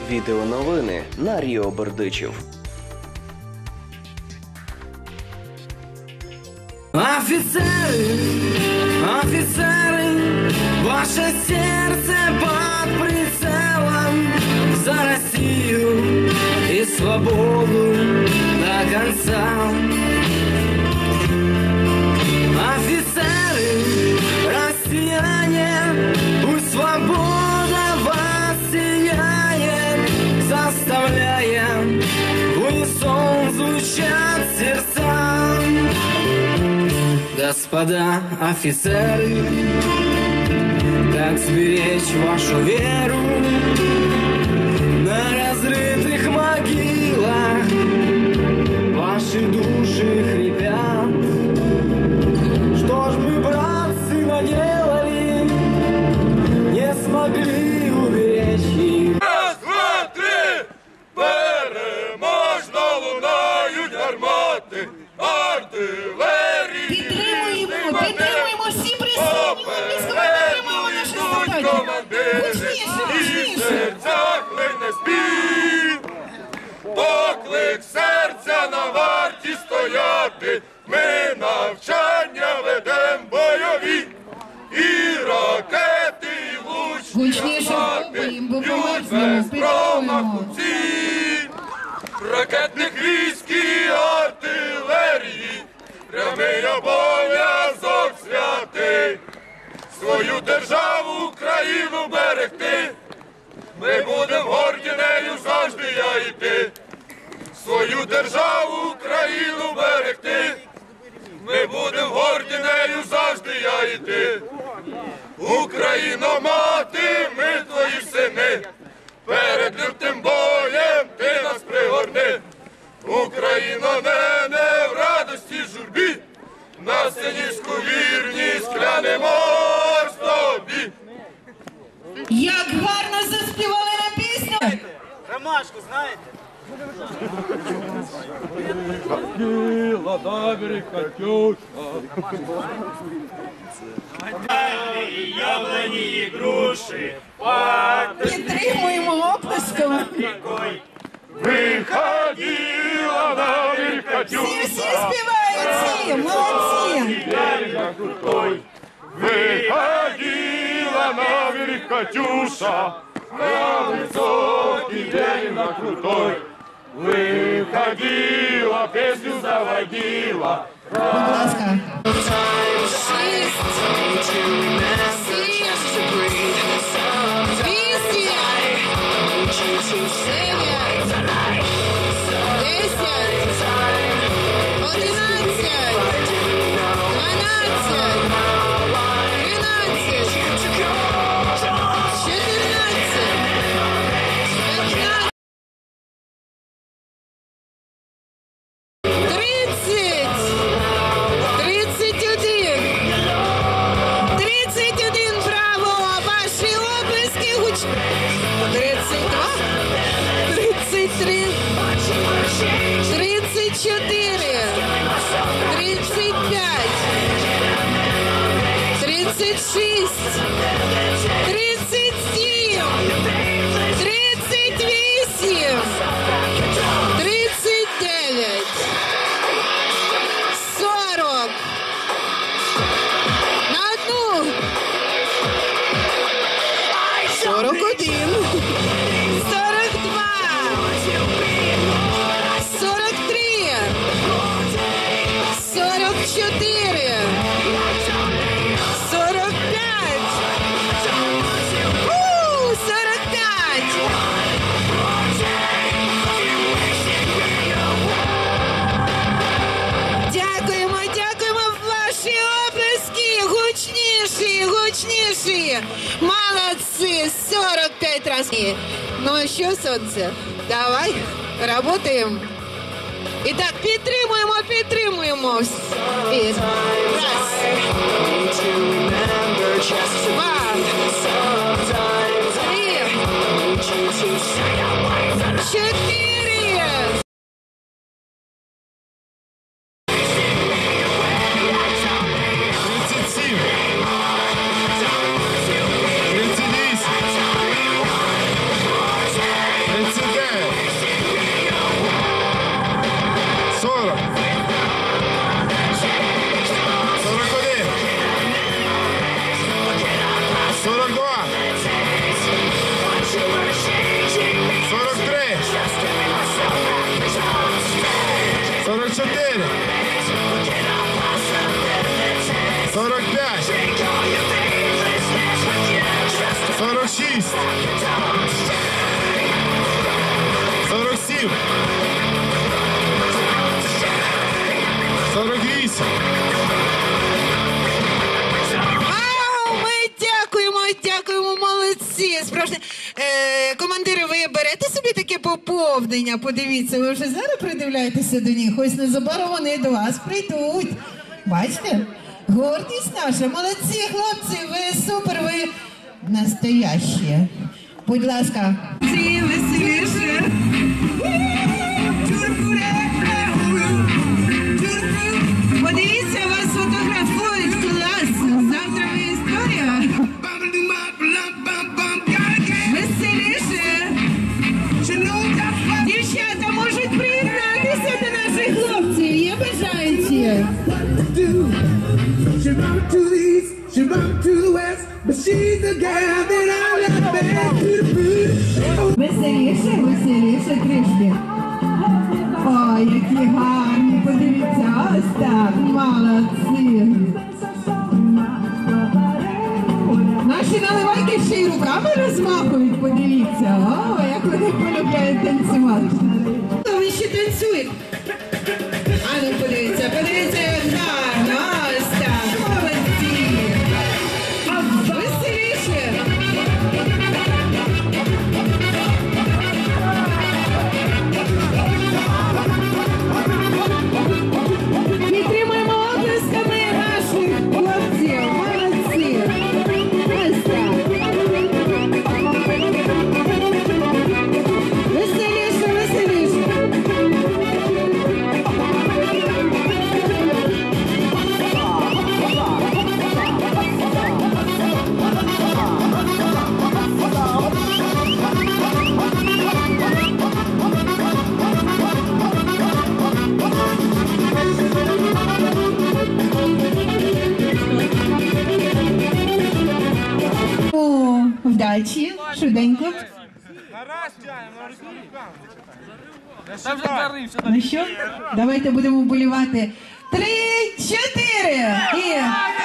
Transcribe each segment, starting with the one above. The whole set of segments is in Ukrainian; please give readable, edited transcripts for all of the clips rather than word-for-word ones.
Відеоновини на Ріо Бердичів. Офицеры, офицеры, ваше сердце под прицелом за Россию и свободу до конца. Офицеры, россияне, пусть свобода вас сияет, заставляя в унисон звучат сердца. Господа офицеры, как сберечь вашу веру на разрытых могилах? Ваши души хрипят. Что ж мы, братцы, наделали, не смогли уберечь их? Раз, два, три! Переможно лунають гармати, артилерії. Підтримуємо, всі присутні, підтримуємо наших солдатів. І в серцях лине спів. Поклик серця на варті стояти. Ми навчання ведем бойові. І ракети, і лучні гармати б'ють без промаху ціль. Ракетних військ і артилерії прямий обов'язок святий. Свою державу, Україну берегти. Ми будем горді нею завжди я і ти. Свою державу, Україну берегти. Ми будем горді нею завжди я і ти. Україно, мати, ми твої сини. Перед лютим боєм ти нас пригорни. Україно, не в радості журбі. На синівську вірність клянемо тобі. Як гарно заспівали на пісню! Ромашку знаєте? Біла добрі Катюша. Яблоні і груші, Підтримуємо оплесками! Виходила на вір Катюша. Всі співають, всі, молодці! Выходила на берег Катюша, на высокий берег, на крутой. Выходила, песню заводила. Будь ласка. Молодцы, 45 раз. Ну що, сонце, давай, работаем. Итак, підтримуємо. Раз. Два. Три. Чотири. 38, 39, 45. 46. 47. 48. Дякуємо, молодці. Справжні. Командири, ви берете собі таке поповнення? Подивіться, ви вже зараз придивляєтеся до них. Ось незабаром вони до вас прийдуть. Бачите? Гордість наша. Молодці, хлопці, ви супер, ви настоящі. Будь ласка. Веселіше. Подивіться, вас фотографують, класно. Завтра ви історія. Веселіше. Дівчата можуть приєднатися до наших хлопців. Є бажаючі? She run to the east, she run to the west, but she's the girl that I love back to the food. Веселіше трішки. Ой, які гарні, подивіться, ось так, молодці. Наші наливайки ще й руками розмахують, подивіться. О, як вони полюбляють танцювати. Ви ще танцюєте? А ну подивіться, як гарно, ось так, молодці. Веселіше. Підтримуємо оплесками наших хлопців, молодці. Ось так. Веселіше. О, вдачі, швиденько. Ну що, давайте будемо вболівати. 3, 4 і...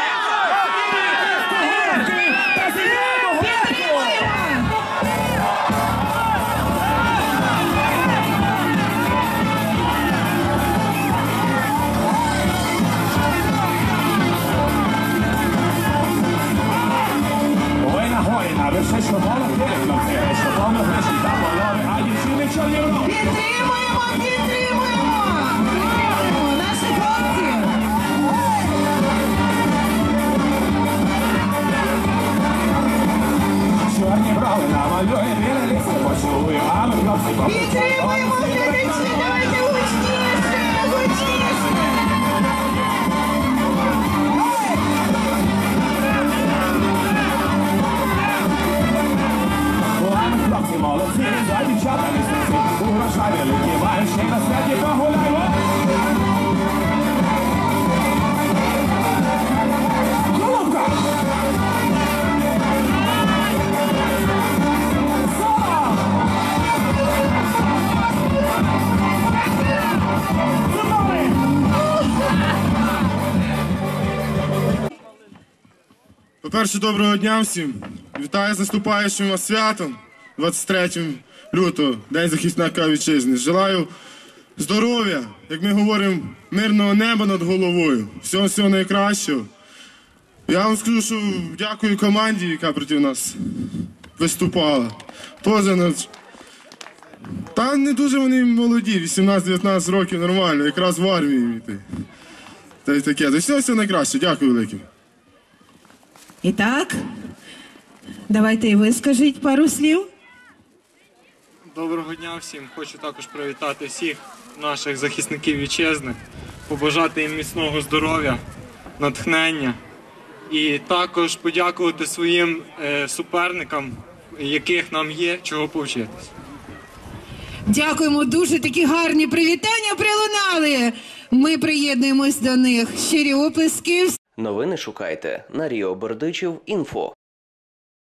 Підтримуємо наших хлопців. Чорні брови намалює біле ліце, поцілую, а ми хлопці Підтримуємо глядачі, давайте гучніше. хлопці молодці, за дівчата місяці, урожай великий, маєш ще на святі погуляй. Головка! По-перше, доброго дня всім. Вітаю з наступаючим вас святом, 23 лютого, День захисника вітчизни. Желаю здоров'я, як ми говоримо, мирного неба над головою. Всього найкращого. Я вам скажу, що дякую команді, яка проти нас виступала. Та не дуже вони молоді, 18-19 років, нормально, якраз в армії. Та й таке. Всього найкраще. Дякую велике. І так, давайте і ви скажіть пару слів. Доброго дня всім. Хочу також привітати всіх наших захисників вітчизни, побажати їм міцного здоров'я, натхнення і також подякувати своїм суперникам, яких нам є чого повчитися. Дякуємо, дуже такі гарні привітання прилунали. Ми приєднуємось до них. Щирі оплески. Новини шукайте на Ріо Бердичів.Інфо.